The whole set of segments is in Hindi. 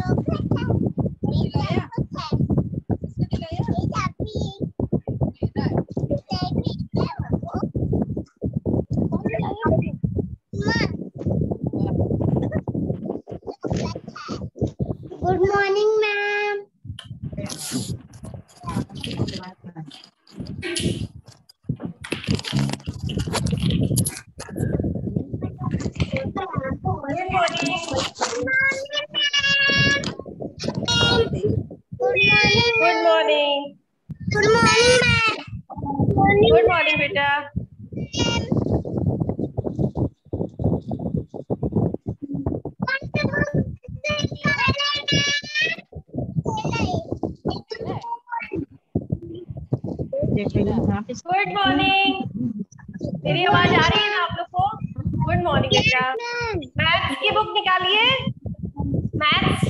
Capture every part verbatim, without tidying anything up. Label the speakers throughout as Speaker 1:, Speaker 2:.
Speaker 1: Good morning ma'am.
Speaker 2: Good morning.
Speaker 1: Good morning ma'am.
Speaker 2: Good morning बेटा। Good morning. मेरी आवाज आ रही है ना आप लोग को? गुड मॉर्निंग बेटा। मैथ्स की बुक निकालिए। मैथ्स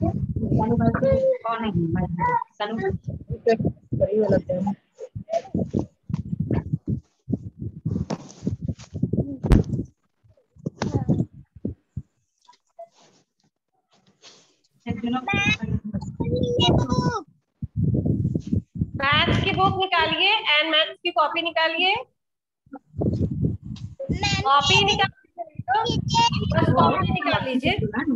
Speaker 2: मैथ्स की बुक निकालिए एंड मैथ्स की कॉपी निकालिए। कॉपी निकाल बस कॉपी निकाल लीजिए।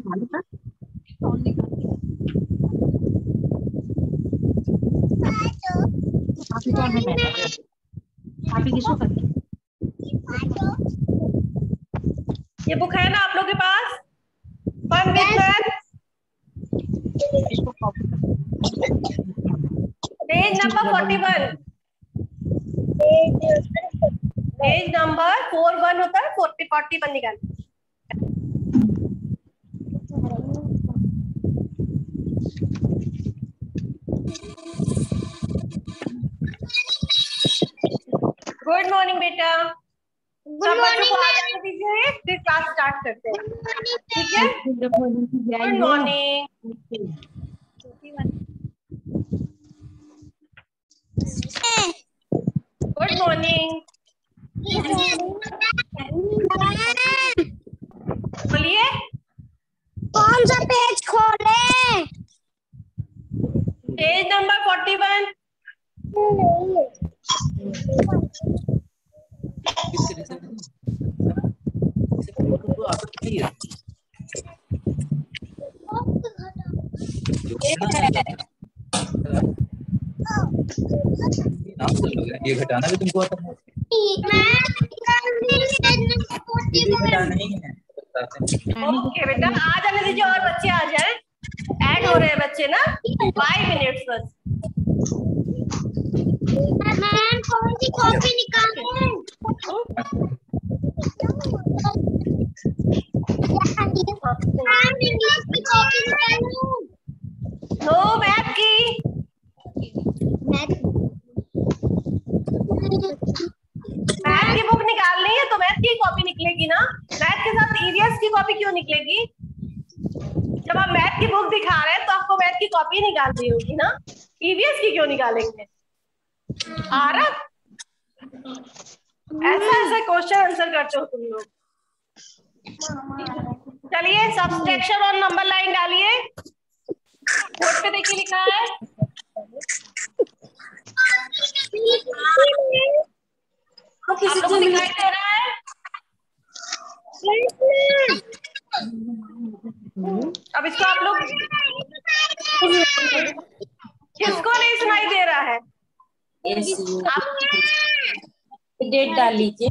Speaker 2: ये बुक है ना आप लोग के पास? Fun with maths page number forty one. Page number four one होता है, फोर्टी फोर्टी वन निकाल। गुड मॉर्निंग बेटा। सब बच्चों को आ जाने दीजिए, फिर क्लास स्टार्ट करते हैं, ठीक है? Good morning. Good morning. बोलिए।
Speaker 1: कौन सा पेज खोले?
Speaker 2: Page number forty one.
Speaker 3: ये घटाना भी तुमको आता है? नहीं है।
Speaker 2: ओके बेटा, आ जाने दीजिए और बच्चे आ जाए। ऐड हो रहे हैं बच्चे ना, फाइव मिनट्स बस।
Speaker 1: मैम कौन सी कॉपी निकालें? मैम इंग्लिश की कॉपी निकालो।
Speaker 2: नो मैथ की। मैथ की बुक निकालनी है तो मैथ की कॉपी निकलेगी ना। मैथ के साथ ईवीएस की कॉपी क्यों निकलेगी? जब आप मैथ की बुक दिखा रहे हैं तो आपको मैथ की कॉपी निकालनी होगी ना, ईवीएस की क्यों निकालेंगे? आ रहा ऐसा ऐसा क्वेश्चन आंसर करते हो तुम लोग। चलिए सब्सट्रैक्शन और नंबर लाइन डालिए। बोर्ड पे देखिए लिखा है। आप लोग को दिखाई दे रहा है? अब इसको आप लोग किसको नहीं सुनाई दे रहा है? आप
Speaker 4: डेट डाल लीजिए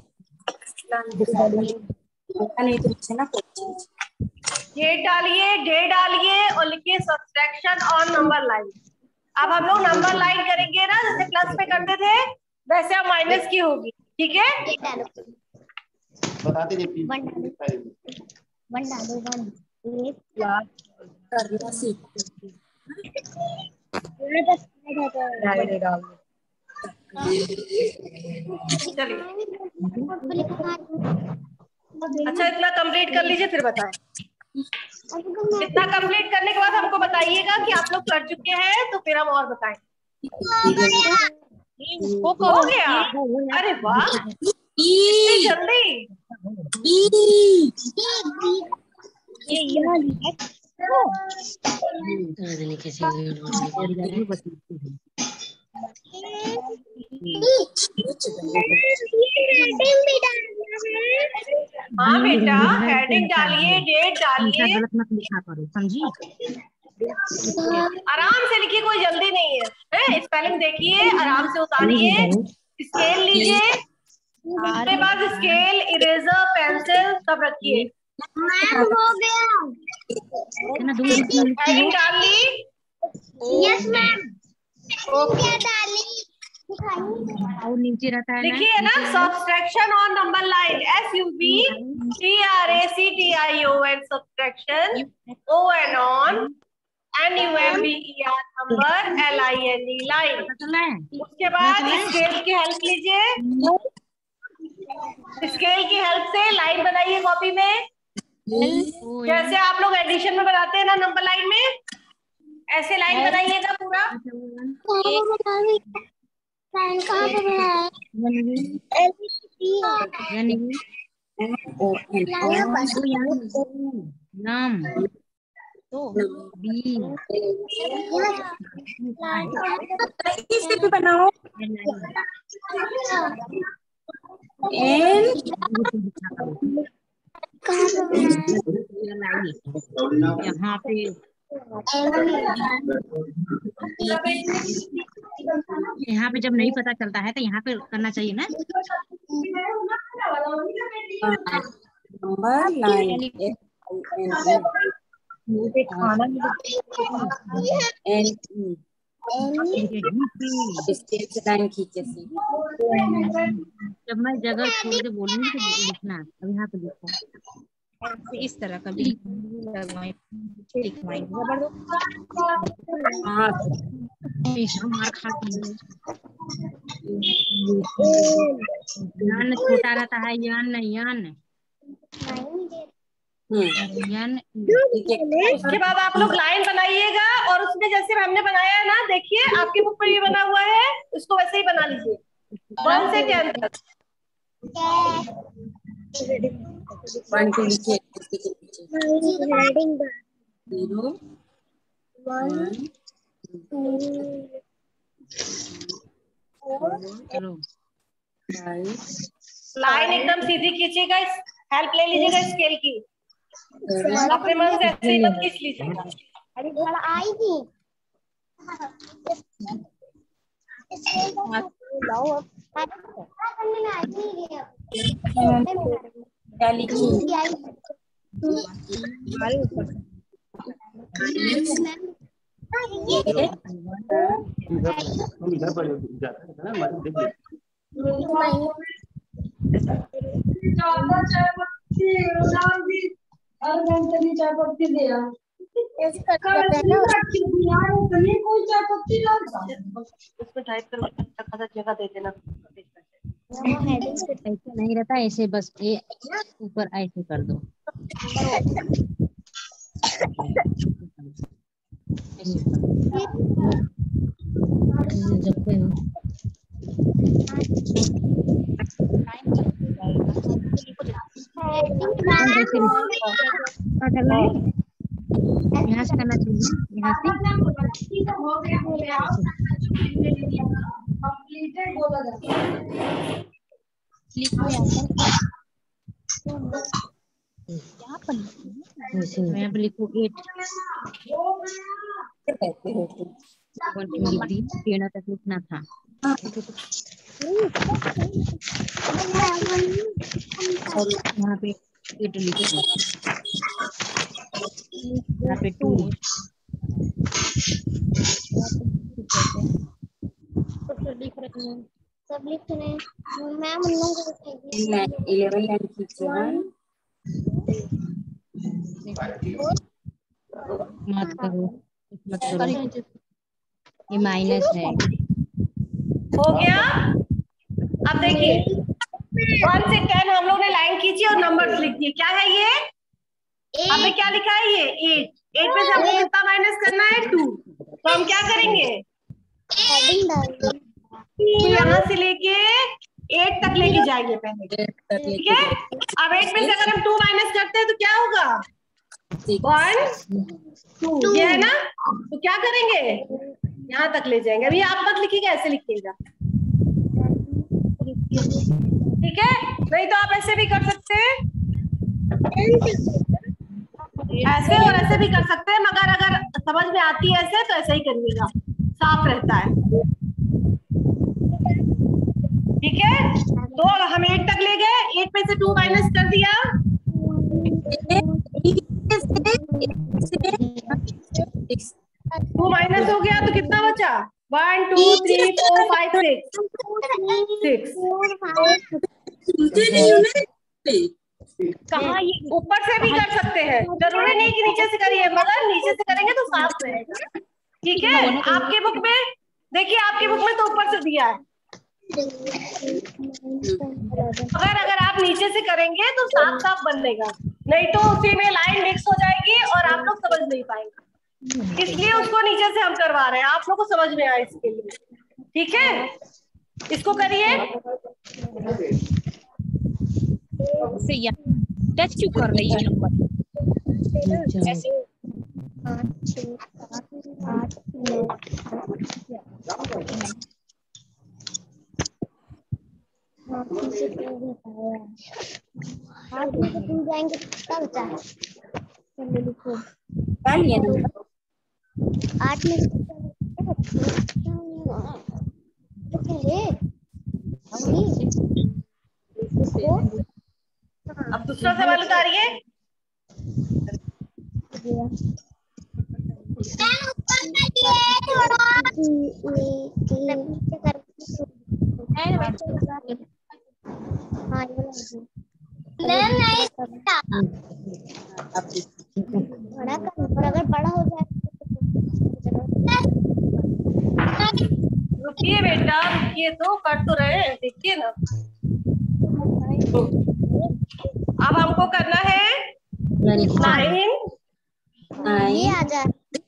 Speaker 4: नहीं तो ना
Speaker 2: ये डालिए, डे डालिए और लिखिए सब्सट्रैक्शन और नंबर लाइन। अब हम लोग नंबर लाइन करेंगे ना, जैसे प्लस में करते थे वैसे अब माइनस की होगी, ठीक है?
Speaker 3: बता दीजिए।
Speaker 1: वन डालो, वन एक
Speaker 2: चलिए अच्छा इतना कंप्लीट कर लीजिए फिर बताएं। इतना कंप्लीट करने के बाद हमको बताइएगा कि आप लोग कर चुके हैं, तो फिर हम और बताएं। हो गया? अरे वाह, इतनी जल्दी। हाँ बेटा, हेडिंग डालिए, डेट डालिए,
Speaker 5: गलत मत लिखा करो, समझी?
Speaker 2: आराम से लिखिए, कोई जल्दी नहीं है, है? स्पेलिंग देखिए, आराम से उतारिए, स्केल लीजिए, उसके बाद स्केल, इरेजर, पेंसिल सब रखिए।
Speaker 1: मैम हो गया।
Speaker 2: हेडिंग डाल ली?
Speaker 1: Yes ma'am. क्या डाली?
Speaker 5: और नीचे रहता है ना,
Speaker 2: लिखिए ना, सब्सट्रैक्शन और number line, S U B T R A C T I O N, subtraction, O N on, N U M B E R, number, L I N E, line. उसके बाद स्केल की हेल्प लीजिए, स्केल की हेल्प से लाइन बनाइए कॉपी में, जैसे आप लोग एडिशन में बनाते हैं ना नंबर लाइन में, ऐसे लाइन बनाइएगा पूरा।
Speaker 5: नाम बी
Speaker 4: बनाओ एन
Speaker 5: यहाँ पे यहाँ पे जब नहीं पता चलता है तो यहाँ पे करना चाहिए ना,
Speaker 4: नंबर लाइन
Speaker 5: खाना
Speaker 4: एन लाइन खींचे सी।
Speaker 5: जब मैं जगह छोड़ के बोलूंगी तो लिखना, अब यहाँ पे लिखो इस तरह का भी मार खाती है। यान छोटा रहता है, यान यान यान।
Speaker 2: उसके बाद आप लोग लाइन बनाइएगा और उसमें जैसे हमने बनाया है ना, देखिए आपकी बुक पर ये बना हुआ है, उसको वैसे ही बना लीजिए, वन से टेन तक।
Speaker 4: वन टू लिखिए, जीरो वन
Speaker 5: चलो
Speaker 2: लाइन एकदम सीधी खींचिएगा, हेल्प ले लीजिएगा स्केल की, अपने मन से ऐसे ही मत खींच लीजिएगा।
Speaker 1: अरे घर आई थी।
Speaker 4: क्या लिखिए
Speaker 3: हम इधर पर जाते हैं ना, हमारे देख लेते
Speaker 2: उसमें टाइप करो, अच्छा जगह दे देना।
Speaker 5: ऐसे नहीं रहता, ऐसे बस ये ऊपर ऐसे कर दो, ऐसे कर दो। यहाँ से करना चाहिए, यहाँ से यहाँ पे लिखो एट टेढ़ा तक लिखना था। यहाँ पे एट लिखो, यहाँ पे टू,
Speaker 1: सब लिख रहे हैं मैम। उन लोगों को
Speaker 4: इलेवन लाइन खींचेगा,
Speaker 5: मत करो मत करो, ये माइनस है।
Speaker 2: हो गया? अब देखिए वन से टेन हम लोग ने लाइन खींची और नंबर्स लिख दिए। क्या है ये? हमने क्या लिखा है? ये एट। एट में से हमको कितना माइनस करना है? टू। तो हम क्या करेंगे?
Speaker 1: हेडिंग डाल दो।
Speaker 2: यहाँ से लेके एट तक लेके जाएंगे पहले, ठीक है? अब एट में से अगर हम टू माइनस करते हैं तो क्या होगा? वन टू, ये है ना। तो क्या करेंगे, यहाँ तक ले जाएंगे। अभी आप मत लिखिएगा, ऐसे लिखिएगा, ठीक है। नहीं तो आप ऐसे भी कर सकते हैं, ऐसे और ऐसे भी कर सकते हैं, मगर अगर समझ में आती है ऐसे तो ऐसे ही करिएगा, साफ रहता है, ठीक है। तो हम एट तक ले गए, एट में से टू माइनस कर दिया, टू माइनस हो गया तो कितना बचा, one two three four five six, six. कहाँ, ये ऊपर से भी कर सकते हैं, जरूरी नहीं कि नीचे से करिए, मगर नीचे से करेंगे तो साफ रहेगा, ठीक है। आपके बुक में देखिए, आपकी बुक में तो ऊपर से दिया है, अगर अगर आप नीचे से करेंगे तो साफ साफ बनेगा, नहीं तो उसी में लाइन मिक्स हो जाएगी और आप लोग समझ नहीं पाएंगे, इसलिए उसको नीचे से हम करवा रहे हैं, आप लोग को समझ में आए इसके लिए, ठीक है। इसको करिए,
Speaker 5: टच क्यों कर रही है नंबर ऐसे?
Speaker 1: जाएंगे कितना बचा है, लिखो आठ में
Speaker 2: अब दूसरा सवाल उतारिए।
Speaker 1: बड़ा कर, अगर बड़ा हो जाए
Speaker 2: रुकिए बेटा, रुकिए तो, कर तो रहे हैं, देखिए ना। अब हमको करना है नाइन,
Speaker 1: ये आ जाए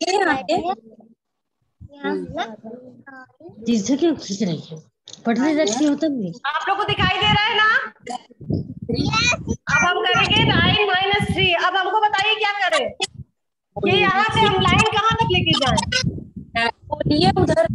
Speaker 5: क्यों खींच रही है, पढ़ने रखी हो तब भी।
Speaker 2: आप लोग को दिखाई दे रहा है ना। अब हम करेंगे नाइन माइनस थ्री। अब हमको बताइए क्या करें, ये यहाँ से हम लाइन कहाँ तक लेके जाए,
Speaker 4: बोलिए उधर,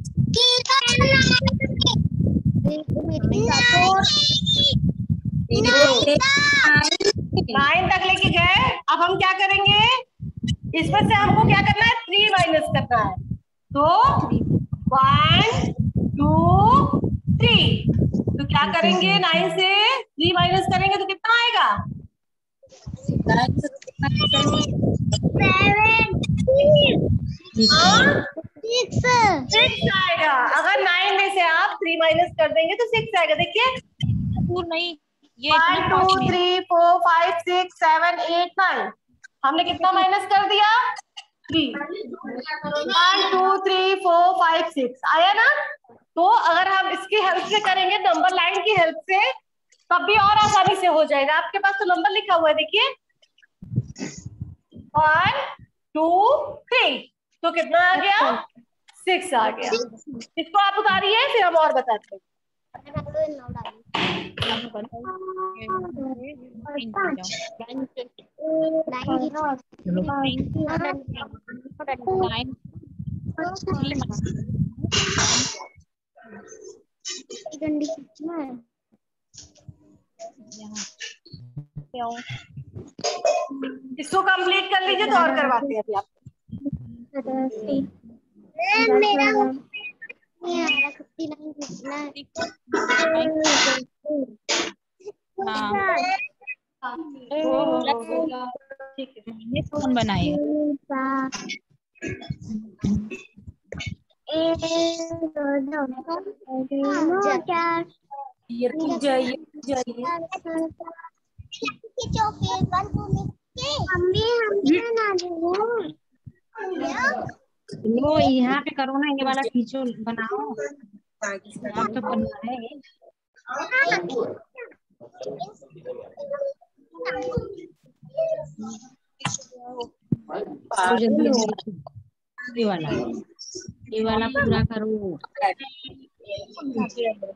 Speaker 2: नाइन तक लेके गए। अब हम क्या करेंगे, इसमें से हमको क्या करना है, थ्री माइनस करना है, तो वन टू थ्री। तो क्या करेंगे, नाइन से थ्री माइनस करेंगे तो कितना आएगा,
Speaker 1: सिक्स
Speaker 2: सिक्स आएगा। अगर नाइन में से आप थ्री माइनस कर देंगे तो सिक्स आएगा। देखिए,
Speaker 5: नहीं, ये
Speaker 2: one two three four five six seven eight nine, हमने कितना माइनस कर दिया, three. One two three four five six आया ना। तो अगर हम इसकी हेल्प से करेंगे, नंबर लाइन की हेल्प से, तब भी और आसानी से हो जाएगा। आपके पास तो नंबर लिखा हुआ है, देखिए, वन टू थ्री, तो कितना आ गया, सिक्स आ गया। इसको आप उतारिए, फिर हम और बताते हैं। इसको कंप्लीट कर लीजिए तो और करवाते हैं अभी आप।
Speaker 1: मेरा नहीं आ रहा, फिफ्टी नाइन कितना
Speaker 2: ठीक है,
Speaker 5: ये कौन बनाए,
Speaker 4: जाइए जाइए
Speaker 5: लो यहाँ पे करो ना, ये वाला खींचो, बनाओ, आप तो बनना है। तो जल्दी ये वाला ये वाला पूरा करो।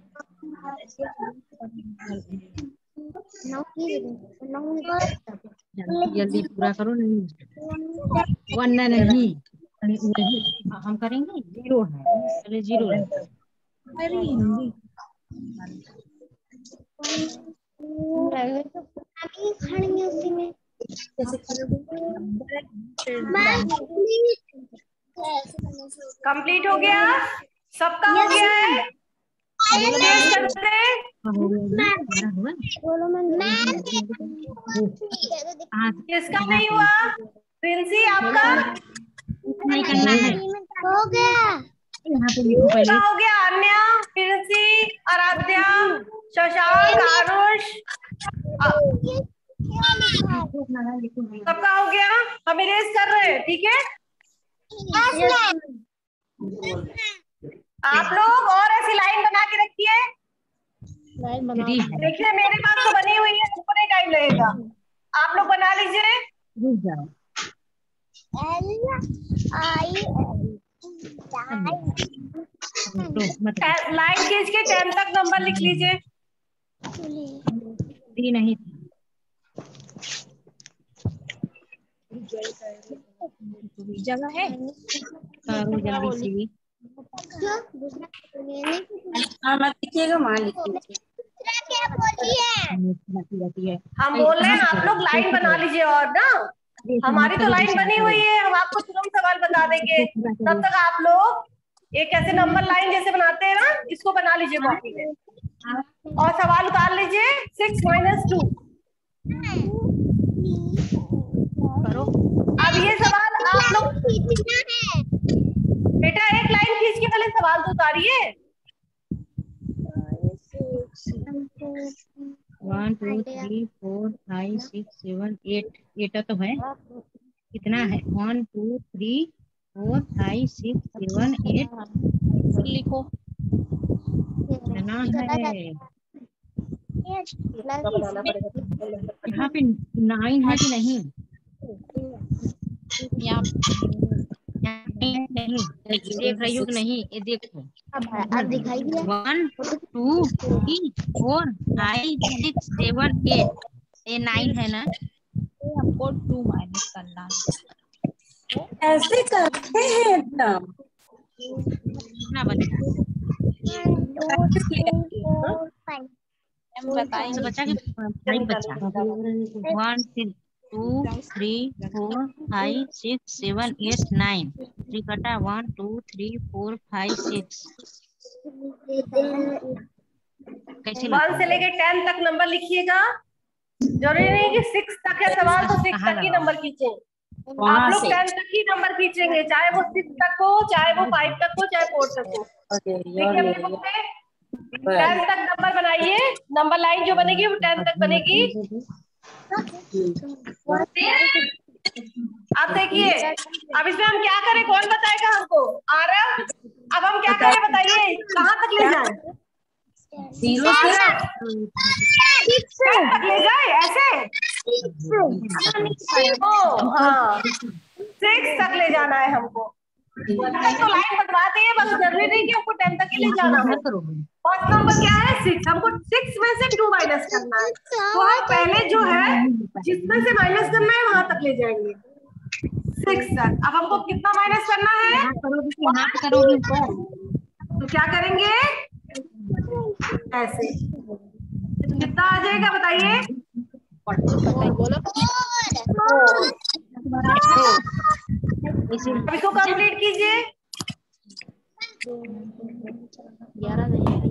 Speaker 1: नौ की नौ
Speaker 5: जल्दी पूरा करो। नहीं वन नहीं नहीं हम करेंगे जीरो है। अरे जीरो है। अरे हिंदी
Speaker 1: खड़ी उसी में
Speaker 2: कंप्लीट हो गया, सबका हो गया है। करते किसका नहीं हुआ? प्रिंसी आपका
Speaker 5: नहीं करना है।
Speaker 1: हो गया।
Speaker 5: यहाँ पे लिखो पहले।
Speaker 2: हो गया। अन्या, प्रिंसी, आराध्या, शशांक, आरुष, सबका हो गया। हम इरेज कर रहे हैं, ठीक है? आप लोग और ऐसी लाइन बना के रखिए। देखिए मेरे पास तो बनी हुई है, ऊपर ही टाइम लगेगा। आप लोग बना लीजिए।
Speaker 5: रुक जाओ।
Speaker 2: लाइन खींच के टेन तक नंबर लिख लीजिए।
Speaker 5: डी नहीं
Speaker 4: जगह है।
Speaker 5: करो जल्दी से।
Speaker 4: हाँ मत लिखिएगा, माँ लिखिए।
Speaker 2: हम बोल रहे हैं आप लोग लाइन बना लीजिए। और ना हमारी तो लाइन बनी हुई है, हम आपको तुरंत सवाल बता देंगे। तब तक आप लोग एक ऐसे नंबर लाइन जैसे बनाते हैं ना, इसको बना लीजिए कॉपी में और सवाल उतार लीजिए। सिक्स माइनस टू करो। अब ये सवाल आप लोग बेटा एक लाइन खींच के पहले सवाल तो उतारिए।
Speaker 5: One two three four five six seven eight eight तो है। कितना है? One two three four five six seven eight
Speaker 4: लिखो।
Speaker 5: कितना है? यहाँ पे नाइन है कि नहीं?
Speaker 4: यहाँ
Speaker 5: नहीं देख रही हो कि नहीं? ये देखो।
Speaker 1: अब दिखाई दिया।
Speaker 5: One two three four five six seven eight, ये नाइन है ना?
Speaker 4: हमको टू माइनस करना
Speaker 6: ऐसे करते हैं एकदम।
Speaker 5: कितना बनेगा?
Speaker 4: हम बताएंगे।
Speaker 5: बच्चा के फाइव बच्चा। One two three four five six seven eight nine. Three कटा one two three four five six. कैसे
Speaker 2: वन से लेके टेन तक नंबर लिखिएगा। जरूरी नहीं कि सिक्स तक है सवाल तो सिक्स तक ही नंबर खींचे। आप लोग टेन तक ही नंबर खींचेंगे, चाहे वो सिक्स तक हो, चाहे वो फाइव तक हो, चाहे फोर तक हो। देखिए अपने बुक में टेन तक नंबर बनाइए। नंबर लाइन जो बनेगी वो टेन तक बनेगी। अब देखिए, अब इसमें हम क्या करें, कौन बताएगा हमको? आरव, अब हम क्या करें बताइए, कहाँ तक ले जाए?
Speaker 6: जीरो
Speaker 2: तक ले जाए ऐसे? ओ हाँ, सिक्स तक ले जाना है हमको। तो लाइन बनवाते हैं, बस जरूरी नहीं कि हमको टेन तक ही ले जाना हो। फर्स्ट नंबर क्या है? सिक्स। हमको सिक्स में से टू माइनस करना है, तो हम पहले जो है जिसमें से माइनस करना है वहां तक ले जाएंगे, सिक्स तक। अब हमको कितना माइनस करना है? तो क्या करेंगे? ऐसे कितना आ जाएगा बताइए? अब इसको कंप्लीट कीजिए।
Speaker 4: ग्यारह नहीं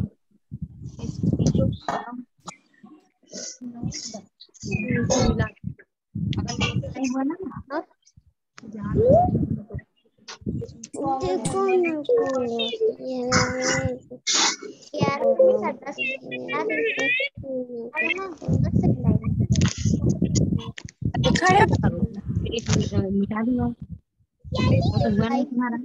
Speaker 5: मिटा दूंगा। तो हुआ नहीं तुम्हारा।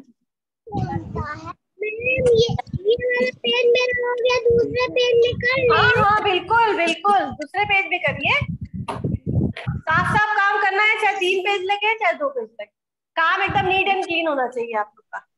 Speaker 1: पेन मेरा हो गया, दूसरा पेन निकल।
Speaker 2: हाँ हाँ बिल्कुल बिल्कुल, दूसरे पेज पे करिए। साफ साफ काम करना है, चाहे तीन पेज लगे चाहे दो पेज लगे। काम एकदम नीट एंड क्लीन होना चाहिए आप लोग का।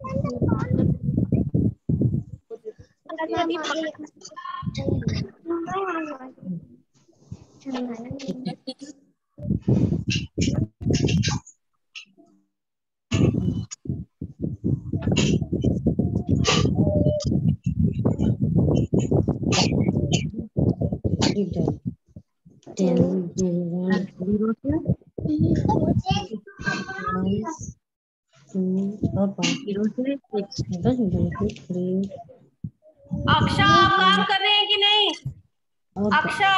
Speaker 2: अक्षा आप काम कर रहे हैं कि नहीं? अक्षा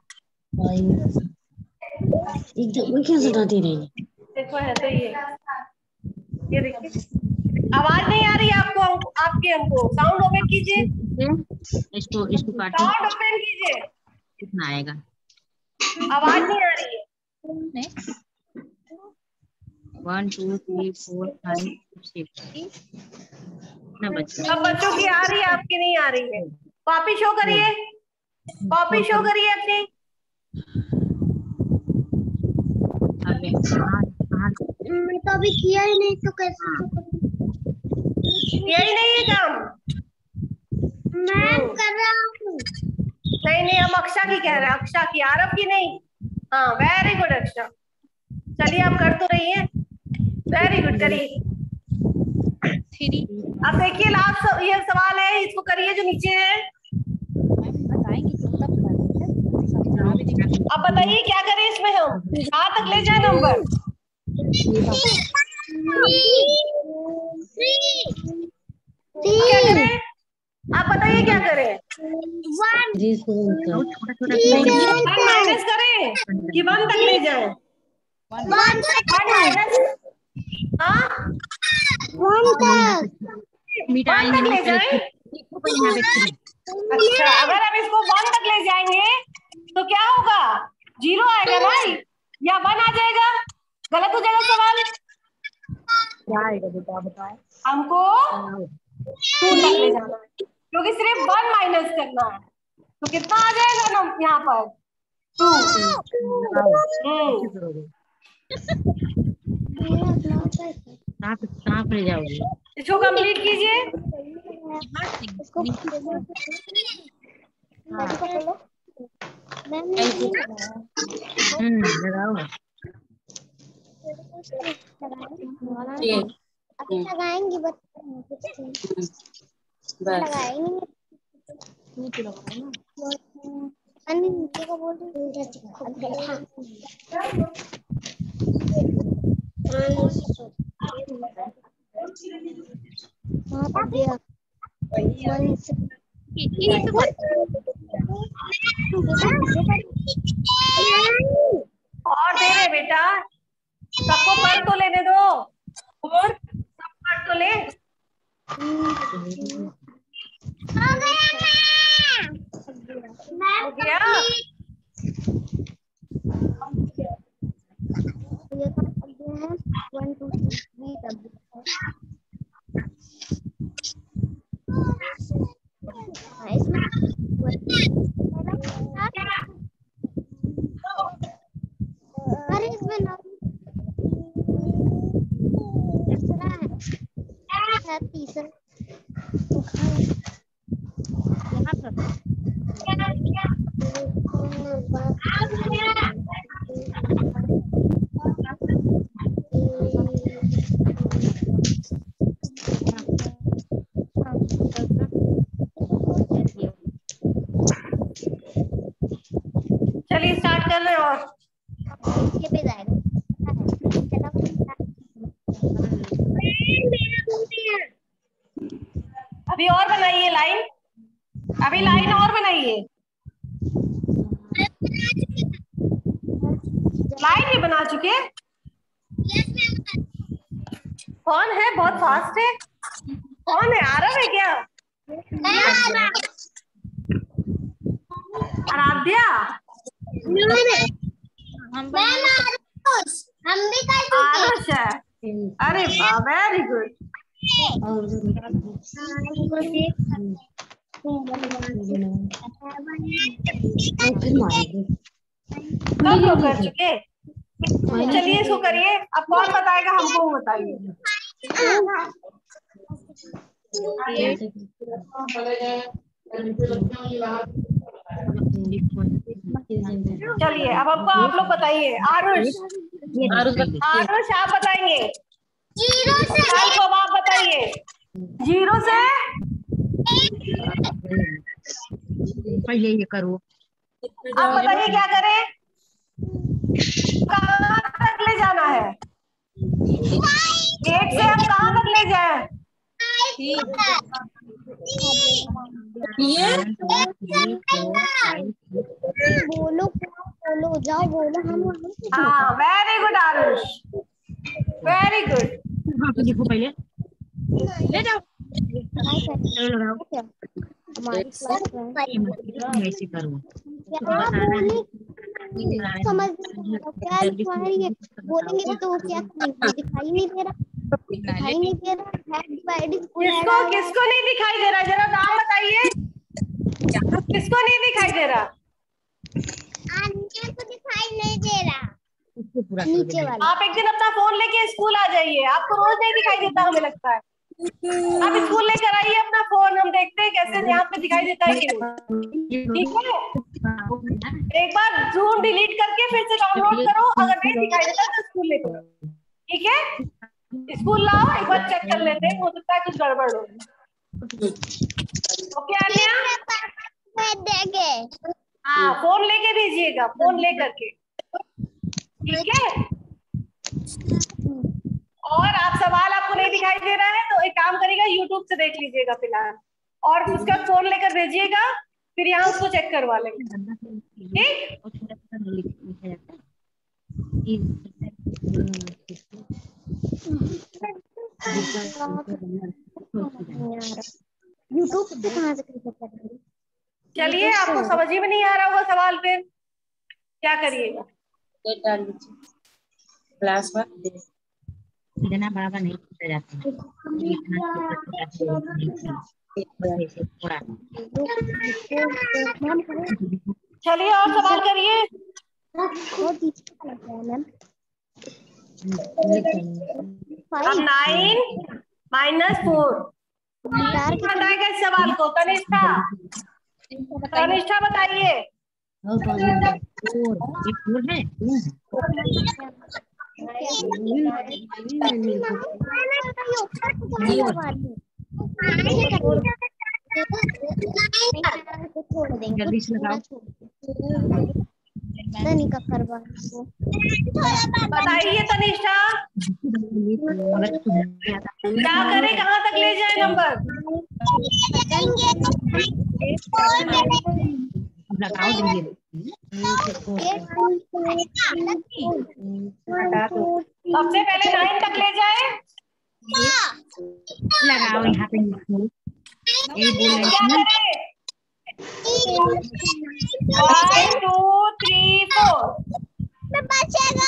Speaker 1: एकदम क्या सुनाती रही।
Speaker 2: देखो है तो ये ये देखिए आवाज नहीं आ रही है आपको, आपके हमको साउंड ओपन कीजिए,
Speaker 5: इसको इसको काटो,
Speaker 2: साउंड ओपन कीजिए,
Speaker 5: कितना आएगा?
Speaker 2: आवाज नहीं आ रही है।
Speaker 5: One two three four five six ना बच्चा।
Speaker 2: सब बच्चों की आ रही है, आपकी नहीं आ रही है। कॉपी शो करिए, कॉपी शो करिए अपनी।
Speaker 5: अबे हाँ हाँ
Speaker 1: मैं तो अभी किया ही नहीं तो कैसे
Speaker 2: यही नहीं है काम,
Speaker 1: मैं कर रहा हूँ।
Speaker 2: नहीं नहीं हम अक्षा की कह रहे हैं, अक्षा की, आरव की नहीं। हाँ वेरी गुड अक्षा, चलिए आप कर तो रही हैं, वेरी गुड करिए।
Speaker 4: थ्री
Speaker 2: अब देखिए लास्ट ये सवाल है, इसको करिए जो नीचे है।
Speaker 4: बताएंगे तो तब करेंगे।
Speaker 2: अब बताइए क्या करें इसमें, हम कहाँ तक ले जाए नंबर? क्या करें आप बताइए, क्या करें? वन माइनस करें कि वन तक ले जाए? हाँ
Speaker 5: मिटाई
Speaker 2: वन तक ले जाए। अच्छा अगर हम इसको वन तक ले जाएंगे तो क्या होगा? जीरो आएगा ना या वन आ जाएगा? गलत हो जाएगा सवाल।
Speaker 5: क्या आएगा बेटा बताओ?
Speaker 2: हमको टू तक ले जाना है क्योंकि सिर्फ वन माइनस करना है, तो कितना आ जाएगा ना यहाँ पर? टू।
Speaker 5: कहाँ पे कहाँ पे ले जाओगे?
Speaker 2: इसको कंप्लीट कीजिए।
Speaker 5: हम्म लगाओ।
Speaker 1: अभी लगाएंगे बस लगाएंगे।
Speaker 2: और दे रहे बेटा, सबको पढ़ तो लेने दो, और सब पढ़ तो ले। हो गया?
Speaker 1: वन टू थ्री तब अरे इसमें ना तीसरा
Speaker 2: चलिए स्टार्ट कर रहे हैं। और
Speaker 1: पे जाएगा।
Speaker 2: अभी और बनाइए लाइन, अभी लाइन और बनाइए। लाइन भी बना चुके? कौन है बहुत फास्ट है? कौन है? आरव है क्या? आराध्या?
Speaker 1: हम भी कर
Speaker 2: आरुष है। अरे वाह वेरी गुड। सब लोग कर चुके? चलिए इसको करिए। अब कौन बताएगा हमको, बताइए। चलिए अब हमको आप लोग बताइए। आरुष आरुष आप बताएंगे। जीरो से को आप बताइए। जीरो से
Speaker 5: पहले ये करो।
Speaker 2: आप बताइए क्या करें, कहाँ तक ले जाना है? एक से हम कहाँ तक ले जाए?
Speaker 1: बोलो बोलो जाओ बोलो हम।
Speaker 2: हाँ very good Aarush, very good.
Speaker 5: लिखो पहले, ले जाओ। चलो लगाओ।
Speaker 1: हमारी क्लास
Speaker 5: ऐसे करो।
Speaker 1: समझ क्या लिखवा है ये, बोलेंगे तो वो क्या दिखाई नहीं दे रहा, दिखाई नहीं दे रहा।
Speaker 2: किसको किसको नहीं दिखाई दे रहा, जरा नाम बताइए। किसको नहीं दिखाई दे रहा?
Speaker 1: आंटी को दिखाई नहीं दे रहा।
Speaker 5: पूरा
Speaker 1: नीचे वाला।
Speaker 2: आप एक दिन अपना फोन लेके स्कूल आ जाइए, आपको रोज नहीं दिखाई देता हमें लगता है। आप स्कूल लेकर आइए अपना फोन, हम देखते हैं कैसे यहाँ पे दिखाई देता है कि नहीं। ठीक है, एक बार जूम डिलीट करके फिर से डाउनलोड करो, अगर नहीं दिखाई देता तो स्कूल लेकर। ठीक है, स्कूल लाओ, एक बार चेक कर लेते हैं, हो सकता है कुछ गड़बड़ हो। ओके आन्या,
Speaker 1: देंगे।
Speaker 2: हाँ फोन लेके दीजिएगा, फोन लेकर के। ठीक है, और आप सवाल आपको नहीं दिखाई दे रहा है तो एक काम करिएगा, यूट्यूब से देख लीजिएगा फिलहाल, और उसका फोन लेकर भेजिएगा, फिर यहाँ उसको चेक करवा लेंगे। ठीक,
Speaker 1: यूट्यूब से कहाँ से कर सकते हैं?
Speaker 2: चलिए आपको समझ ही में नहीं आ रहा होगा सवाल, फिर क्या करिएगा?
Speaker 6: क्लास में
Speaker 5: इतना बराबर नहीं पूछा जाता है।
Speaker 2: चलिए और सवाल करिए। अब नाइन माइनस फोर बताएगा इस सवाल को। तनिष्ठा, तनिष्ठा बताइए।
Speaker 5: जल्दी से लगाओ।
Speaker 2: बताइए तनिष्ठा, क्या करे, कहाँ तक ले जाए नंबर?
Speaker 5: लगाओ जल्दी।
Speaker 2: सबसे पहले नाइन तक ले जाए।
Speaker 5: लगाओ यहाँ पे।
Speaker 2: क्या करे? वन टू थ्री फोर
Speaker 1: बचेगा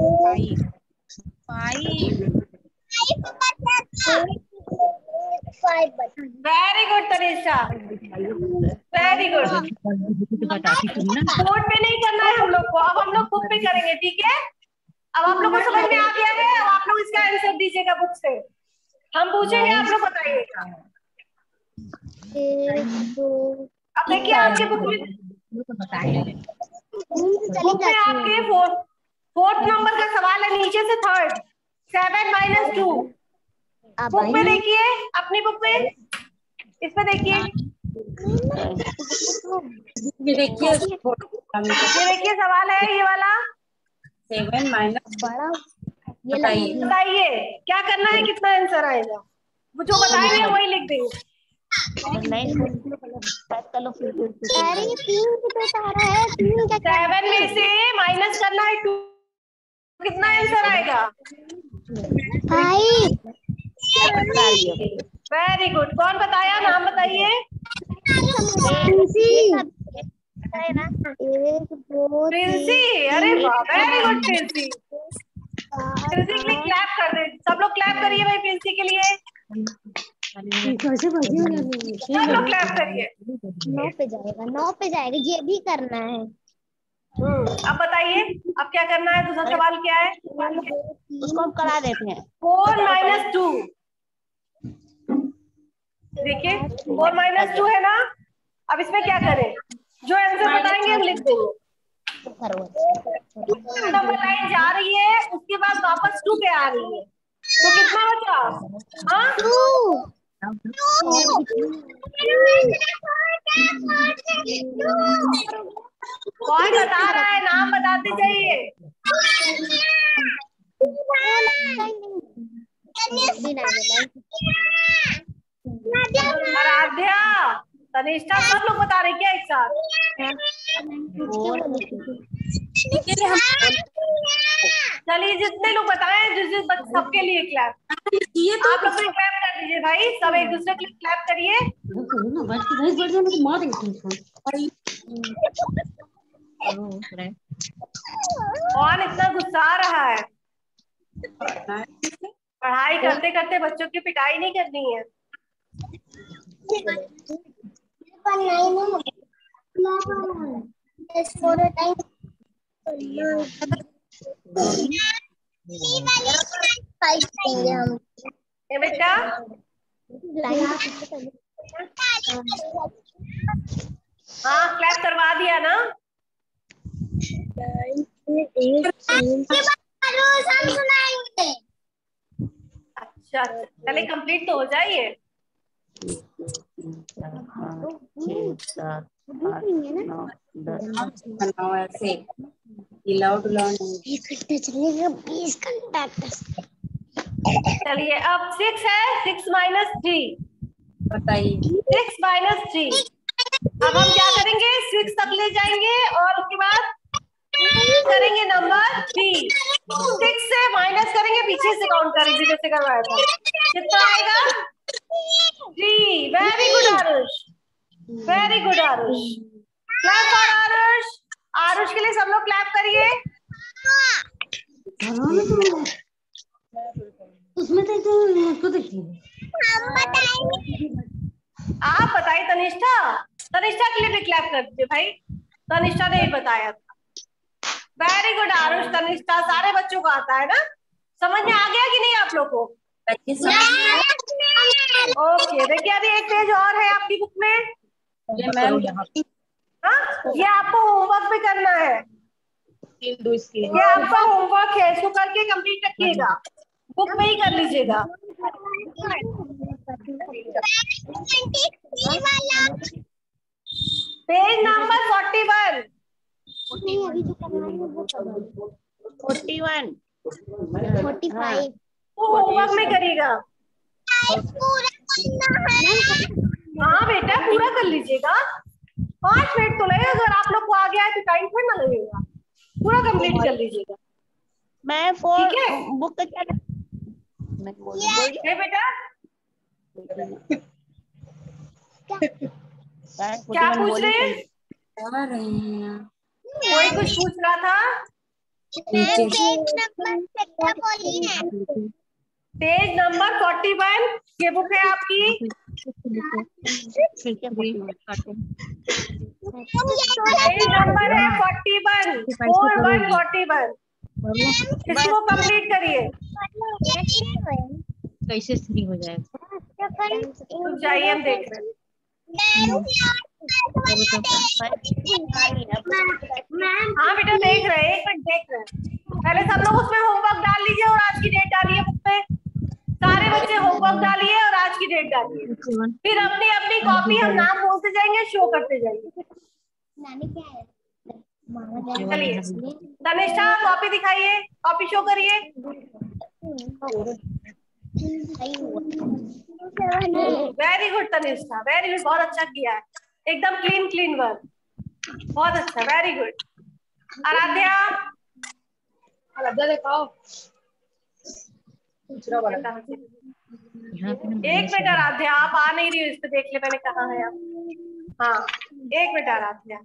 Speaker 2: very good Tanishtha, very good. Board पे नहीं करना है हम लोग को, अब हम लोग बुक पे करेंगे। ठीक है, अब आप लोग को समझ में आ गया है, अब आप लोग इसका आंसर दीजिएगा बुक से, हम पूछेंगे, आप लोग बताइएगा। अब देखिए आपके बुक में बुक में आपके फोर्थ फोर्थ नंबर का सवाल है, नीचे से third, seven minus two. Book में देखिए, अपनी बुक में, इसमें देखिए,
Speaker 6: ये देखिए,
Speaker 2: ये देखिए सवाल है ये वाला,
Speaker 6: सेवन माइनस
Speaker 1: बड़ा
Speaker 6: बताइए।
Speaker 2: बताइए क्या करना है, कितना आंसर आएगा, वो जो बताएंगे वही लिख देंगे।
Speaker 1: अरे ये तीन की तो तारा है, तीन क्या क्या
Speaker 2: सेवन में से माइनस करना है टू, कितना आंसर आएगा?
Speaker 1: फाइव।
Speaker 2: वेरी गुड, कौन बताया, नाम बताइए।
Speaker 1: एक दो
Speaker 2: प्रिंसी, अरे वाह, वेरी गुड प्रिंसी। प्रिंसी के लिए क्लैप कर दे, सब लोग क्लैप करिए भाई प्रिंसी के लिए, सब लोग क्लैप करिए।
Speaker 1: नौ पे जाएगा, नौ पे जाएगा, ये भी करना है।
Speaker 2: अब बताइए अब क्या करना है, दूसरा सवाल क्या है?
Speaker 1: उसको हम करा देते हैं।
Speaker 2: फोर माइनस टू, देखिए फोर माइनस टू है ना। अब इसमें क्या करें, जो आंसर बताएंगे हम लिख देंगे। नंबर लाइन जा रही है, उसके बाद वापस टू पे आ रही है, तो कितना बचा? हाँ कौन बता रहा है, नाम बताते जाइए। आराध्या, तनिष्ठा, सब लोग बता रहे क्या एक साथ? चलिए जितने लोग बताएं, जिस जिस सबके लिए क्लैप। आप लोग भी क्लैप कर दीजिए भाई, सब एक दूसरे के लिए क्लैप करिए। कौन इतना गुस्सा रहा है? पढ़ाई करते करते बच्चों की पिटाई नहीं करनी है। ए बेटा, हाँ क्लैप करवा दिया ना? अच्छा चले कंप्लीट तो हो जाइए।
Speaker 6: ऐसे लाउड लाउड
Speaker 2: चलिए अब सिक्स है, सिक्स माइनस थ्री
Speaker 6: बताइए।
Speaker 2: Six minus three. अब हम क्या करेंगे, सिक्स तक ले जाएंगे और उसके बाद करेंगे नंबर थ्री। सिक्स से माइनस करेंगे, पीछे से काउंट करेंगे जैसे करवाया था। कितना आएगा? Three. Very good Aarush, very good Aarush. Clap for Aarush. Aarush के लिए सब लोग क्लैप करिए।
Speaker 7: उसमें तो देखिए
Speaker 2: आप बताइए तनिष्ठा, तनिष्ठा के लिए भी क्लैप कर दीजिए भाई, तनिष्ठा ने ही बताया था। वेरी गुड आरुष, तनिष्ठा, सारे बच्चों को आता है ना? समझ में आ गया कि नहीं आप लोग को? ओके देखिए अभी एक पेज और है आपकी बुक में। हाँ ये आपको होमवर्क भी करना है, ये आपका होमवर्क है, इसको करके कंप्लीट रखिएगा, बुक में ही कर लीजिएगा। Page number forty one.
Speaker 1: Forty one forty five
Speaker 2: homework में करिएगा। हाँ बेटा पूरा कर लीजिएगा, पांच मिनट तो लगेगा, अगर आप लोग को आ गया है तो टाइम थोड़ा ना लगेगा, पूरा कंप्लीट कर लीजिएगा।
Speaker 1: मैं फोर बुक का क्या
Speaker 2: बेटा क्या पूछ रहे हैं? कोई कुछ पूछ रहा था? पेज नंबर फोर्टी वन ये बुक है आपकी। पेज नंबर है forty one, four one forty one. इसको कंप्लीट करिए।
Speaker 5: कैसे फ्री हो जाएगा?
Speaker 2: तो जाइए हम देख रहे हैं। हाँ बेटा देख रहे हैं, एक मिनट देख रहे हैं। पहले सब लोग उसमें होमवर्क डाल लीजिए और आज की डेट डालिए बुक पे। सारे बच्चे होमवर्क डालिए और आज की डेट डालिए, फिर अपनी अपनी कॉपी हम नाम बोलते जाएंगे, शो करते जाएंगे। चलिए तनिष्ठा कॉपी दिखाइए, कॉपी शो करिए। Very good Tanishtha, very good, बहुत अच्छा किया है, एकदम क्लीन क्लीन वर्क, बहुत अच्छा, वेरी गुड। आराध्या आराध्या दिखाओ। एक मिनट आराध्या, आप आ नहीं रही हो, इस पे देख ले पहले कहाँ है आप। हाँ एक मिनट आराध्या।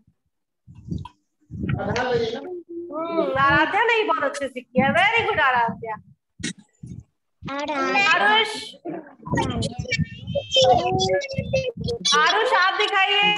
Speaker 2: हम्म आराध्या नहीं बहुत अच्छे से किया, वेरी गुड आराध्या। आरुष आरुष आप दिखाइए।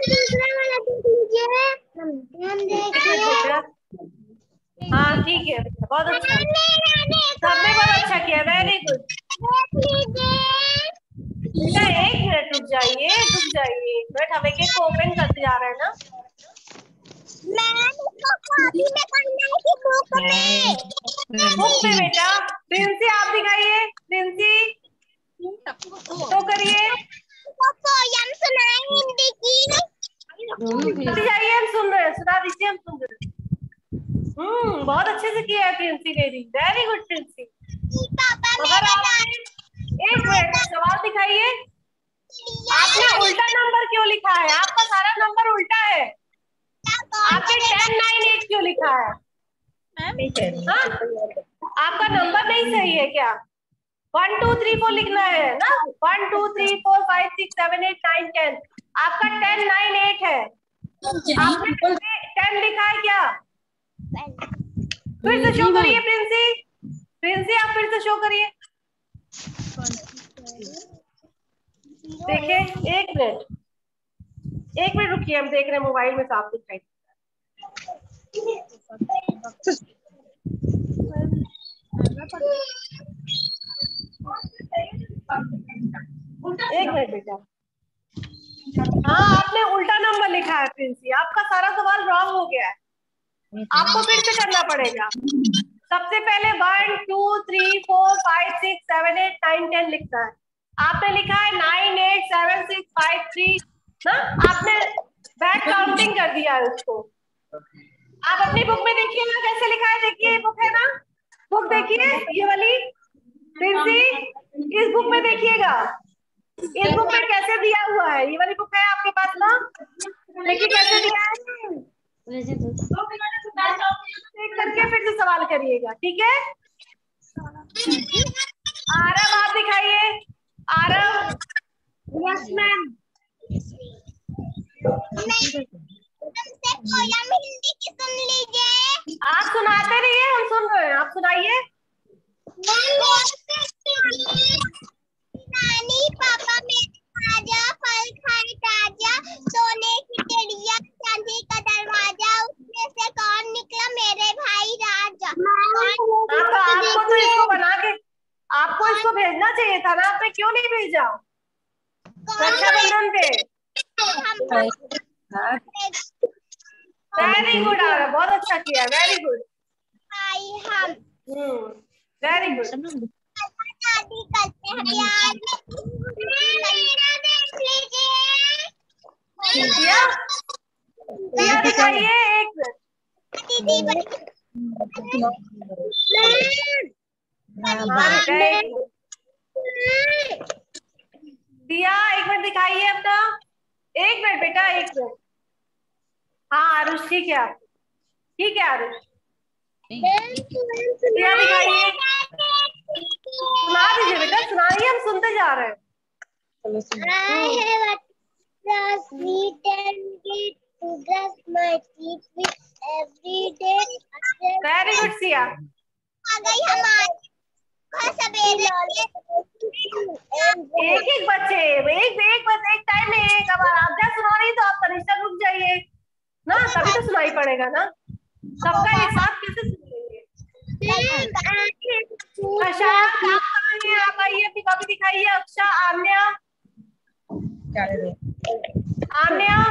Speaker 1: दूसरा वाला देख लीजिए, हम देखिए।
Speaker 2: हाँ ठीक है, बहुत अच्छा, सबने बहुत अच्छा किया, वेरी गुड। बेटा एक मिनट रुक जाइए, रुक जाइए एक मिनट, हम एक एक को ओपन करते जा रहे हैं ना।
Speaker 1: कॉपी में करना है कि बुक में?
Speaker 2: बुक में बेटा। प्रिंसी आप दिखाइए, प्रिंसी तो करिए,
Speaker 1: पोयम सुनाए हिंदी की।
Speaker 2: जाइए, हम सुन रहे हैं, सुना दीजिए, हम सुन रहे हैं। हम्म बहुत अच्छे से किया है प्रिंसी ने, वेरी गुड प्रिंसी। अगर आपने एक मिनट सवाल दिखाइए, आपने उल्टा नंबर क्यों लिखा है? आपका सारा नंबर उल्टा है, आपने टेन नाइन एट क्यों लिखा है? हाँ? आपका नंबर नहीं सही है क्या? वन टू थ्री फोर लिखना है ना, one two three four five six seven eight nine ten, आपका टेन नाइन एट है, आपने टेन लिखा है क्या? फिर से शो करिए प्रिंसी, प्रिंसी आप फिर से शो करिए, देखिए एक मिनट, एक मिनट रुकिए, हम देख रहे हैं मोबाइल में साफ दिखाई। एक मिनट बेटा, हाँ आपने उल्टा नंबर लिखा है प्रिंसी, आपका सारा सवाल रॉन्ग हो गया है, आपको फिर से करना पड़ेगा। सबसे पहले one two three four five six seven eight nine ten लिखना है, आपने लिखा है nine eight seven six five three ना, आपने बैक काउंटिंग कर दिया है उसको। आप अपनी बुक में देखिए ना कैसे लिखा है, देखिए बुक है ना, बुक देखिए ये वाली प्रिंसी, इस बुक में देखिएगा, इस बुक में कैसे दिया हुआ है, ये वाली बुक है आपके पास ना, देखिए कैसे दिया है, देख करके फिर से सवाल करिएगा, ठीक है। आरव आप दिखाइए, Aarav. Yes ma'am.
Speaker 1: Poem Hindi की सुन लीजिए।
Speaker 2: आप सुनाते रहिए, हम सुन रहे हैं, आप सुनाइए।
Speaker 1: नानी पापा मेरे खाजा, फल खाए ताजा, सोने की चिड़िया, चांदी का दरवाजा, उसमें से कौन निकला? मेरे भाई राजा।
Speaker 2: हाँ तो आपको तो इसको बना के, आपको इसको भेजना चाहिए था ना, आपने क्यों नहीं भेजा रक्षाबंधन पे? वेरी गुड आरव, बहुत अच्छा किया, वेरी गुड।
Speaker 1: भाई हम
Speaker 2: वेरी गुड।
Speaker 1: शादी करते हैं प्यार
Speaker 2: दिया दिया दिखाइए एक मिनट, दिया एक मिनट दिखाइए अपना, एक मिनट बेटा एक मिनट। हाँ आरुष ठीक है, ठीक है आरुष, दिया दिखाइए, सुना दीजिए बेटा, सुनाइए, हम सुनते जा रहे हैं। Very good Siya.
Speaker 1: आ गई हमारी
Speaker 2: एक एक बच्चे, एक एक बच्चे एक टाइम में एक, अब आज्ञा सुना रही तो आप तनिष्ठा रुक जाइए ना, तभी तो सुनाई पड़ेगा ना, सबका एक साथ कैसे सुनेंगे। प्रशांत आप कहाँ हैं, आप आइए, अपनी कॉपी दिखाइए। अक्षा, आन्या, आन्या,